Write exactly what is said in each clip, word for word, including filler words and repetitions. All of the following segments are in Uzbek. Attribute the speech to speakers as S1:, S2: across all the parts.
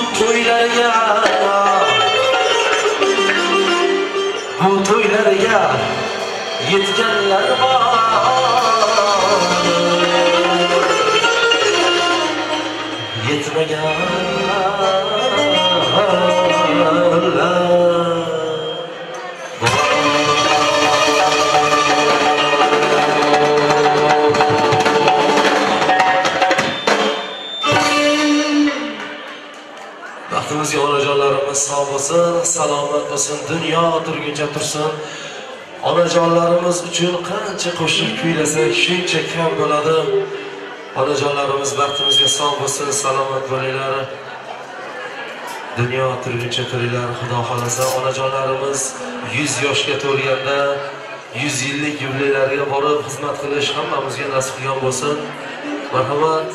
S1: to'ylarga bu to'ylarga yetganlar bor. Yetmaganlar baxtimizga onajonlarimiz sog' bo'lsin, salomat bo'lsin, dunyo turguncha tursin. Onajonlarimiz uchun qancha qo'shiq kuylasak shuncha kam bo'ladi. Onajonlarimiz baxtimizga sog' bo'lsin, salomat bo'linglar. Dunyo turguncha turinglar. Xudo xolasa onajonlarimiz yuz yoshga to'lganda yuz yillik yubileylarga borib xizmat qilish hammamizga nasib qilgan bo'lsin. Marhamat.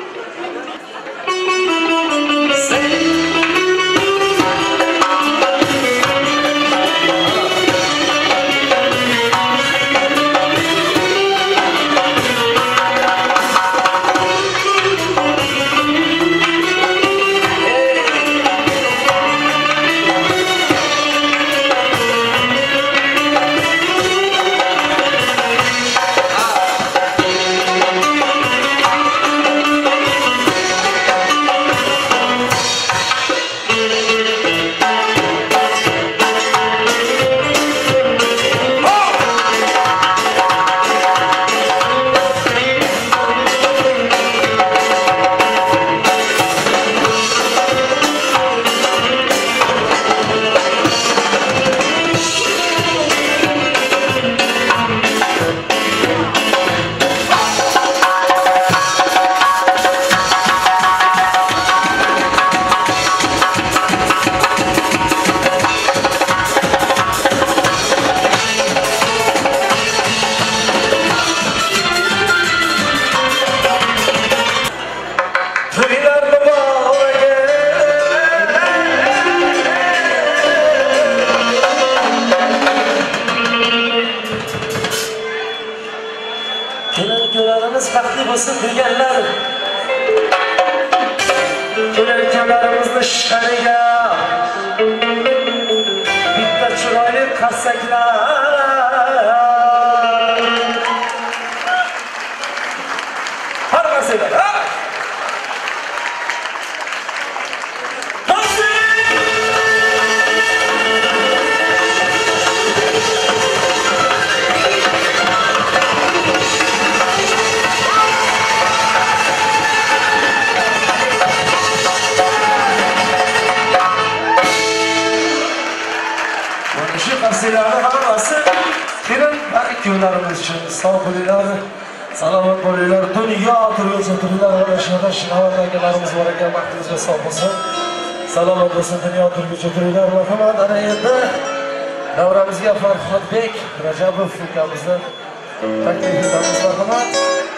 S1: Kelin-kuylarimiz baxtli bo'lsin deganlar. Kelin-kuylarimizni shariga bitta chiroyli qarsaklar. Hammasiga ha? Sizlarni hammasi kelin va kuylarimiz uchun sog' bo'linglar, salomat bo'linglar, dunyo turguncha turinglar. Mana shunday akalarimiz bor ekan, vaqtingizga sog' bo'lsin, salomat bo'lsin, dunyo turguncha turinglar. Marhamat, ana endi davramizga Farhodbek Rajabov ukamizni taklif etamiz. Marhamat.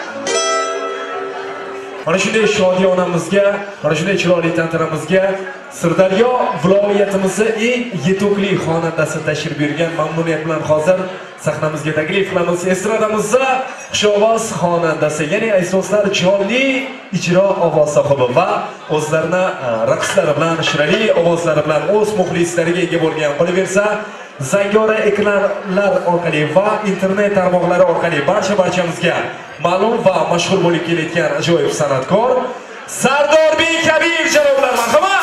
S1: Mana shunday shodiyonamizga, mana shunday chiroyli tantanamizga Sirdaryo viloyatimizning eng yetukli xonandasi tashrif buyurgan. Mamnuniyat bilan hozir sahnamizga taklif qilamiz. Estradamizda xushovoz xonandasi, ya'ni aysoslar jonli ijro ovoz sohibi va o'zlarini raqslari bilan, shirali ovozlari bilan o'z muxlislariga ega bo'lgan, qolaversa zangora ekranlar orqali va internet tarmoqlari orqali barcha barchamizga ma'lum va mashhur bo'lib kelayotgan ajoyib san'atkor Sardorbek Kabir janoblar, marhamat.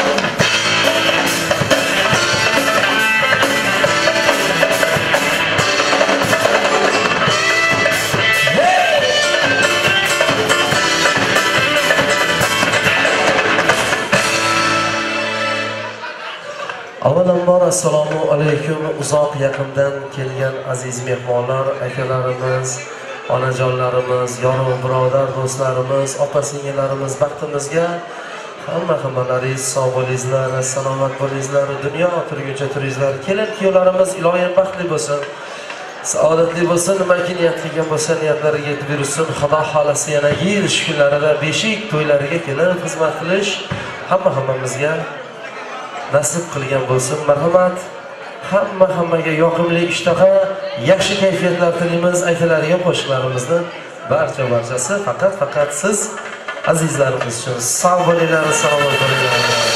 S1: Avvalambor assalomu alaykum. Uzoq yaqindan kelgan aziz mehmonlar, akalarimiz, onajonlarimiz, yorug' birodar do'stlarimiz, opa-singillarimiz, baxtimizga hamma hammalaringiz sog' bo'linglar, salomat bo'linglar, dunyo turguncha turinglar. Kelin-kuylarimiz iloyim baxtli bo'lsin, saodatli bo'lsin, nimaki niyat qilgan bo'lsa niyatlariga yetib yursin. Xudo xolasa yana yil kunlarida beshik to'ylariga kelib xizmat qilish hamma hammamizga nasib qilgan bo'lsin. Marhamat. Hamma hammaga yoqimli ishtaha, yaxshi kayfiyatlar tilaymiz. Aytiladigan qo'shiqlarimizni barcha barchasi faqat faqat siz azizlarimiz uchun sog' bo'linglar, salomat bo'linglar.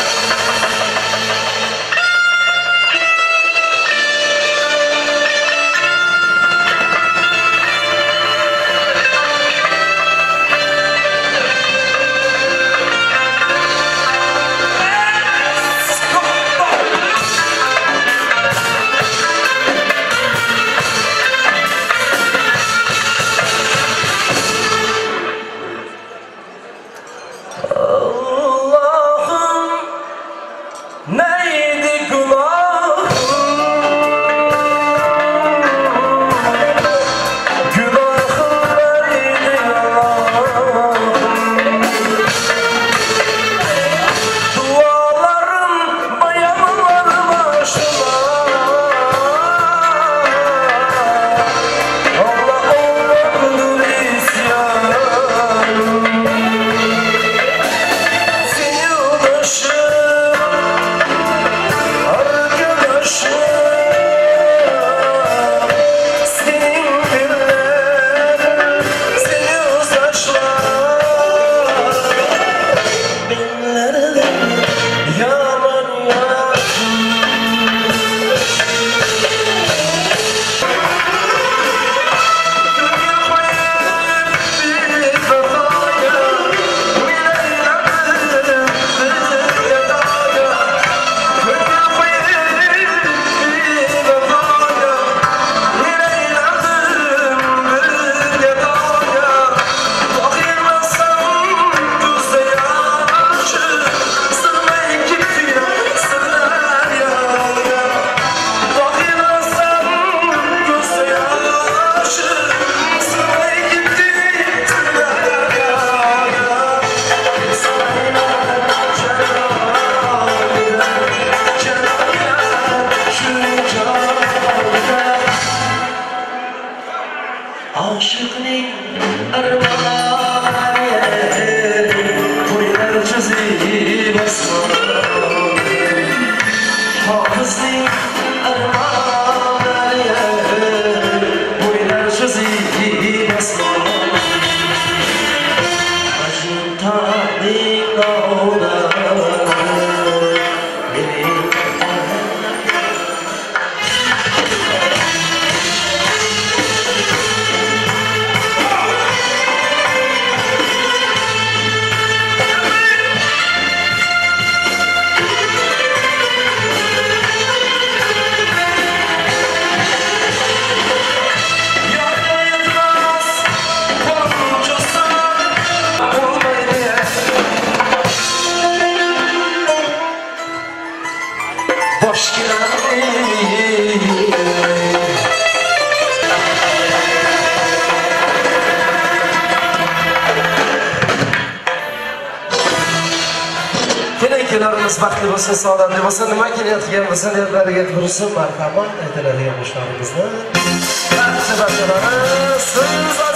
S1: Kelinlarimiz baxtli bo'lsin, saodatli bo'lsin, nima kelayotgan bo'lsa, niyatlariga tursin, marhamat aytiladigan ishlarimizni. Barcha barchalari siz